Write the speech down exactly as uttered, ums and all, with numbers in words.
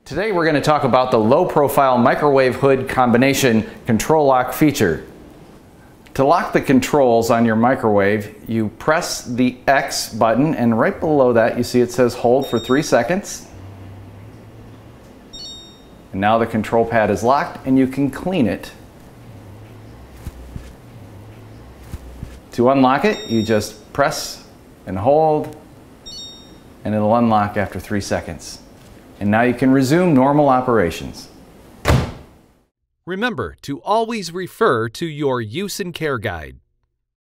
Today we're going to talk about the low profile microwave hood combination control lock feature. To lock the controls on your microwave, you press the X button, and right below that you see it says hold for three seconds. And now the control pad is locked and you can clean it. To unlock it, you just press and hold and it'll unlock after three seconds. And now you can resume normal operations. Remember to always refer to your use and care guide.